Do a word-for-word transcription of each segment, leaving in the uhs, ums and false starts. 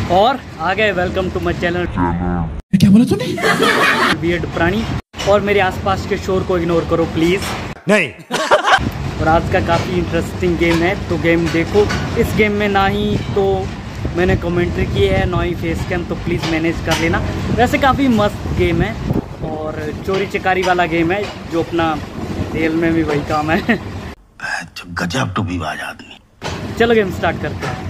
और आ गए welcome to my channel. क्या बोला तूने? वियर्ड प्राणी। और मेरे आसपास के शोर को इग्नोर करो प्लीज। नहीं। और आज का काफ़ी इंटरेस्टिंग गेम है, तो गेम देखो। इस गेम में ना ही तो मैंने कमेंट्री की है ना ही फेस कैम, तो प्लीज़ मैनेज कर लेना। वैसे काफ़ी मस्त गेम है और चोरी चकारी वाला गेम है, जो अपना रियल में भी वही काम है। गजब टू भी आदमी। चलो गेम स्टार्ट करते हैं।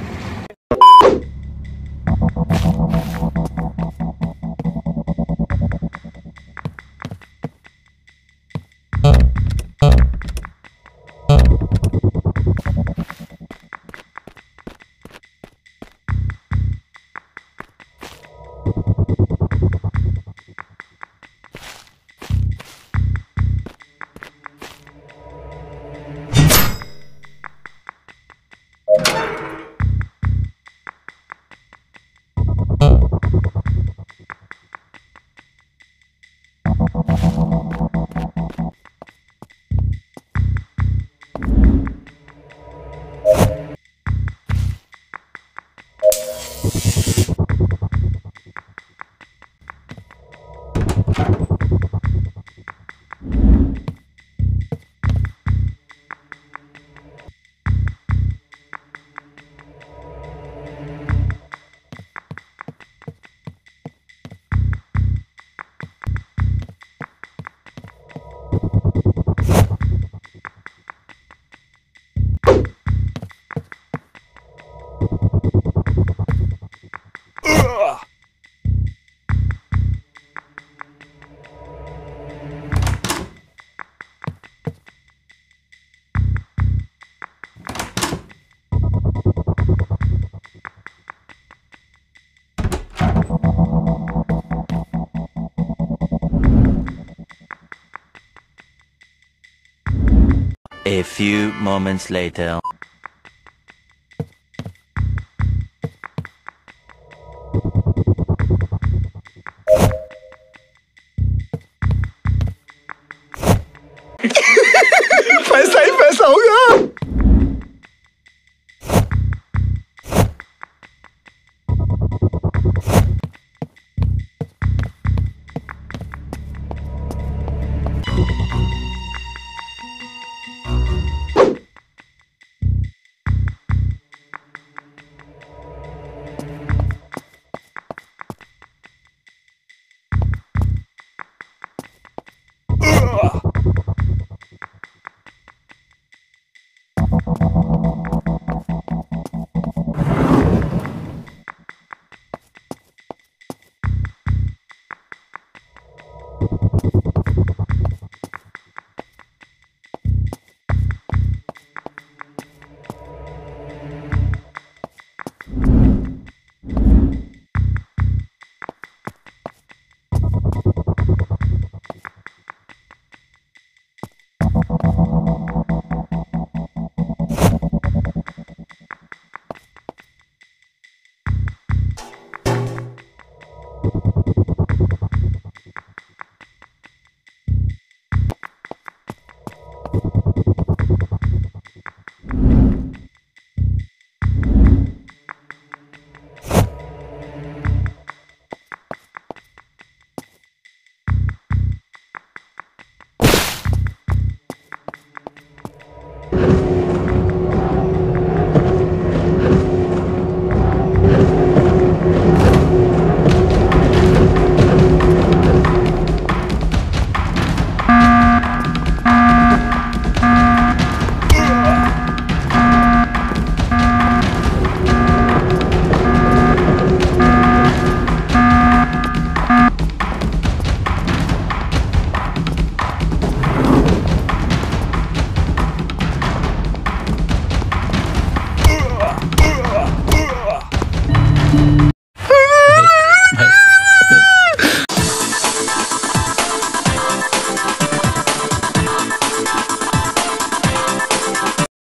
A few moments later.